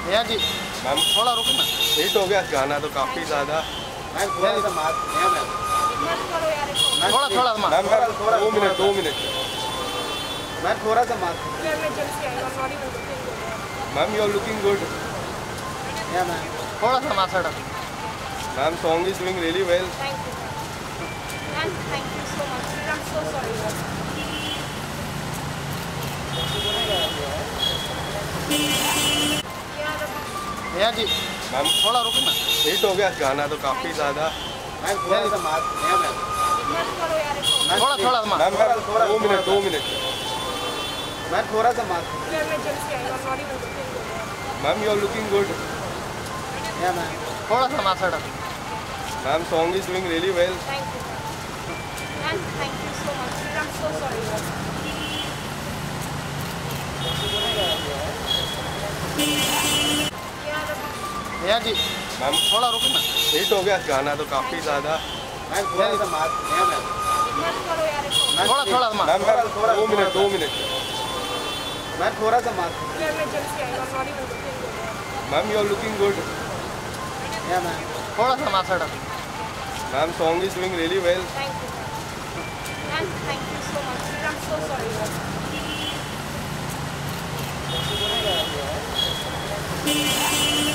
भैया जी मैम थोड़ा रुको ना। हिट हो गया गाना तो काफ़ी ज़्यादा। मैम थोड़ा सा मास्क मैम थोड़ा थोड़ा मैम 2 मिनट मैम थोड़ा सा mask ma'am you are looking good. Ma'am थोड़ा सा मास्क हटा। Ma'am song is doing really well. Thank you so much. I'm so sorry. भैया जी मैम थोड़ा रुको ना। हिट हो गया गाना तो काफ़ी ज़्यादा। मैम थोड़ा सा मास्क मैम Ma'am, थोड़ा मास्क मैम 2 मिनट मैम थोड़ा सा mask ma'am you are looking good. Ma'am थोड़ा सा मास्क हटा। Ma'am song is doing really well. Thank you so much. I'm so sorry. भैया जी मैम थोड़ा रुको ना। हिट हो गया गाना तो काफ़ी ज़्यादा। मैम थोड़ा सा मास्क मैम थोड़ा मैम 2 मिनट मैम थोड़ा सा mask ma'am you are looking good. Ma'am थोड़ा सा मास्क हटा। Ma'am song is doing really well. Thank you so much. I'm so sorry.